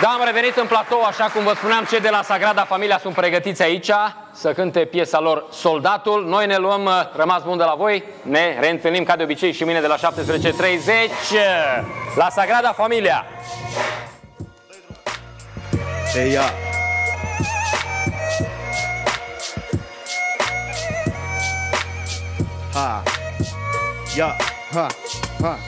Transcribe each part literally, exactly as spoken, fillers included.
Am revenit în platou, așa cum vă spuneam, cei de la Sagrada Familia sunt pregătiți aici să cânte piesa lor Soldatul. Noi ne luăm rămas bun de la voi, ne reîntâlnim ca de obicei și mâine de la șaptesprezece treizeci la Sagrada Familia. Hey, ya. Ha. Ya. Ha. Ha.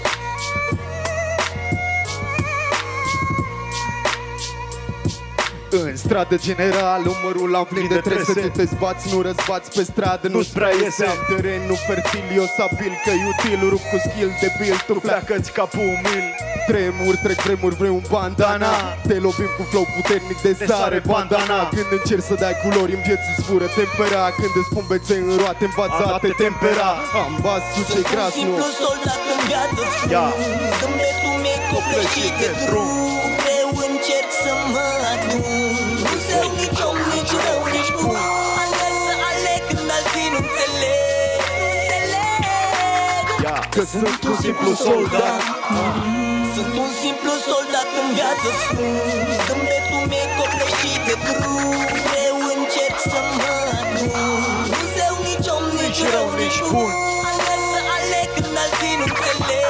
În stradă general, umărul am plin de trese. Tu te zbați, nu răzbați pe stradă, nu-ți prea iese. Am teren, nu fertil, eu sabil că e util. Rup cu skill de build, tu pleacă-ți capul umil. Tremur, trec vremuri, vrei un bandana. Te lovim cu flow puternic de sare, bandana. Când încerci să dai culori în vieți, îți fură tempera. Când îți pun bețe în roate, învață a te tempera. Am basul ce-i gras, nu? Simplu soldat în viață spun, zâmbetul meu copleșit de drum. Greu încerc să mă adun, nu zeu nici om, nici rău, nici bun. Alerg să aleg când alții nu înțeleg, înțeleg. Că sunt un simplu soldat. Sunt un simplu soldat în viață spun, zâmbetul meu copleșit de drum. Greu încerc să mă adun, nu zeu nici om, nici rău, nici bun. Alerg să aleg când alții nu înțeleg.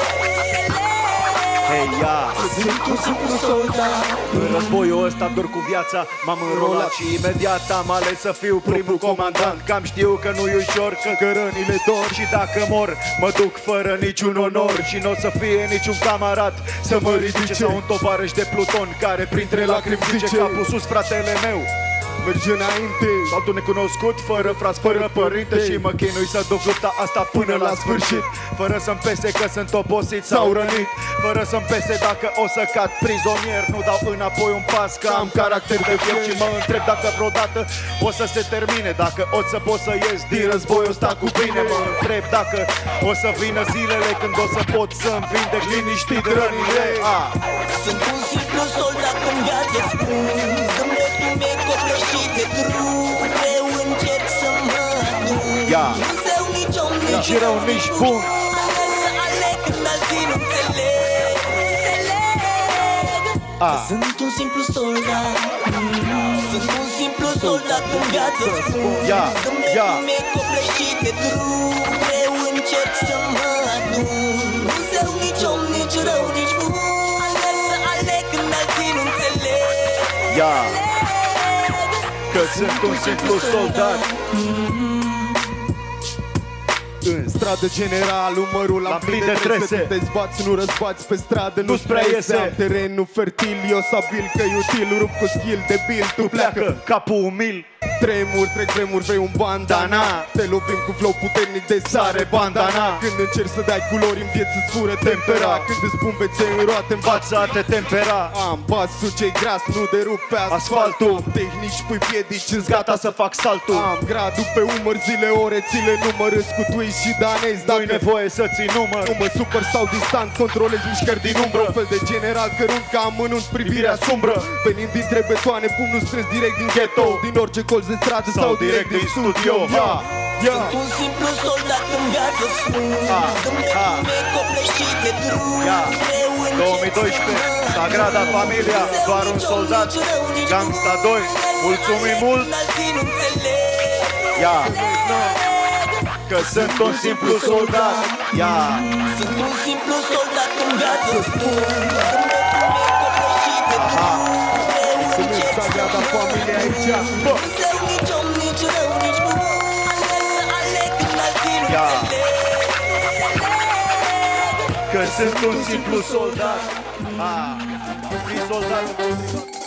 Hey, ya. Sunt un simplu soldat. În războiul ăsta dor cu viața, m-am înrolat și imediat am ales să fiu primul comandant. Cam știu că nu-i ușor, că rănile dor și dacă mor, mă duc fără niciun onor. Și n-o să fie niciun camarad să mă ridice, sau un tovarăș de Pluton care printre lacrimi zice: capul sus, fratele meu, mergi înainte. Altul necunoscut, fără frați, fără părinte, și mă chinui să duc lupta asta până la sfârșit. Fără să-mi pese că sunt obosit sau rănit, fără să-mi pese dacă o să cad prizonier. Nu dau înapoi un pas, că am caracter de fier. Și mă întreb dacă vreodată o să se termine, dacă o să pot să ies din războiul ăsta cu bine. Mă întreb dacă o să vină zilele când o să pot să-mi vindec liniștit rănile. ah. Sunt un simplu soldat în viață spun, zâmbetul meu copleșit de drum. Greu încerc să mă adun, nu zeu nici om, nici rău, nici bun. Alerg să aleg când alții nu înțeleg, înțeleg. ah. Sunt un simplu soldat. Sunt un simplu soldat în viață spun, zâmbetul meu copleșit de drum. Greu încerc să mă adun, nu zeu nici om, nici rău, nici bun. Alerg să aleg când alții nu înțeleg. Ya. Că sunt un simplu soldat. În stradă general, umărul am plin de trese. Tu te zbați, nu răzbați pe stradă, nu-ți prea iese. Am teren, nu fertil, eu sabil că e util. Rup cu skill de build, tu pleacă capul umil. Tremur, trec vremuri, vrei un bandana. Te lovim cu flow puternic de sare, bandana. Când încerci să dai culori în vieță, îți fură tempera. Când îți pun bețe în roate, învață a te tempera. Am basul ce-i gras, nu derup pe asfaltul. Am tehnici, pui piedici, îți gata să fac saltul. Am gradul pe umăr, zile, ore, țile, numărâs cu twist și danez. Nu-i nevoie să ții număr, nu mă supăr, stau distant, controlez mișcări din umbră. Un fel de general cărunt ca amănunt privirea sumbră. Venind dintre betoane, pumnul strâns direct din ghetto, din orice colț de stradă sau direct din studio. Sunt un simplu soldat în viață spun, zâmbetul meu copleșit de drum. două mii doisprezece, Sagrada Familia, doar un soldat, Gangsta doi, mulțumim mult. Ia. Că sunt un simplu soldat. Ia. Sunt un simplu soldat în viață spun, zâmbetul meu copleșit de drum. Mulțumim, Sagrada Familia aici. Bă. Nici om, nici rău, nici bun. Alerg să aleg când alții nu înțeleg. Că sunt un simplu soldat. Ah, un soldat.